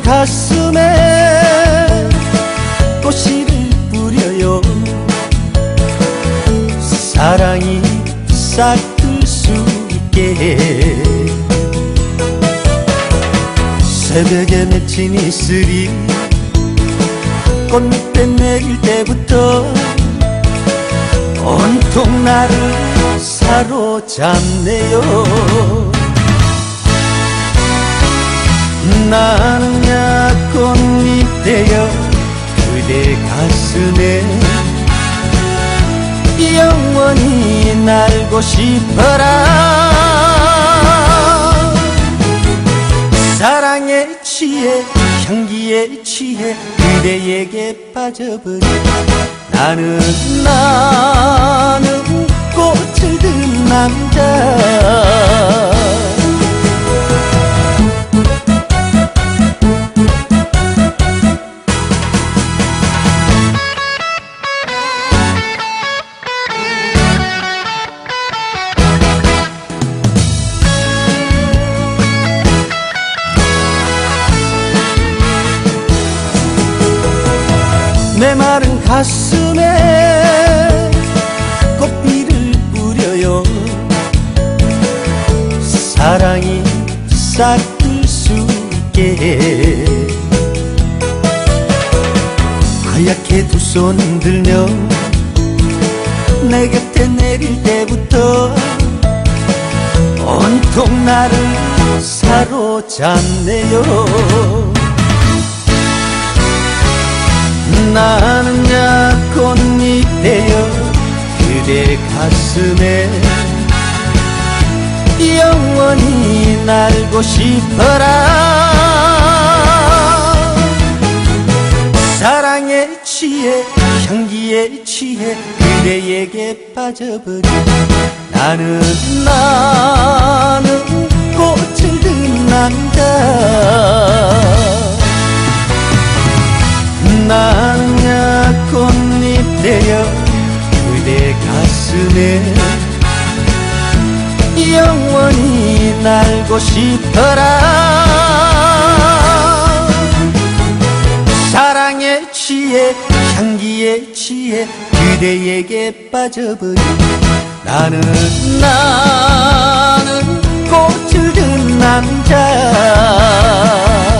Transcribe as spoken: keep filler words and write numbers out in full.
가슴에 꽃씨를 뿌려요. 사랑이 싹들 수 있게. 새벽에 맺힌 이슬이 꽃잎에 내릴 때부터 온통 나를 사로잡네요. 나는 약꽃잎 되어 그대 가슴에 영원히 날고 싶어라. 사랑에 취해 향기에 취해 그대에게 빠져버려. 나는 나는 꽃을 든 남자. 내 마른 가슴에 꽃비를 뿌려요. 사랑이 싹들 수 있게. 하얗게 두 손 들며 내 곁에 내릴 때부터 온통 나를 사로잡네요. 나는 약꽃잎 되어 그대 가슴에 영원히 날고 싶어라. 사랑에 취해 향기에 취해 그대에게 빠져버려. 나는 나는 꽃을 든 남자. 나는 약꽃잎 되어 그대 가슴에 영원히 날고 싶어라. 사랑에 취해 향기에 취해 그대에게 빠져버려. 나는 나는 꽃을 든 남자.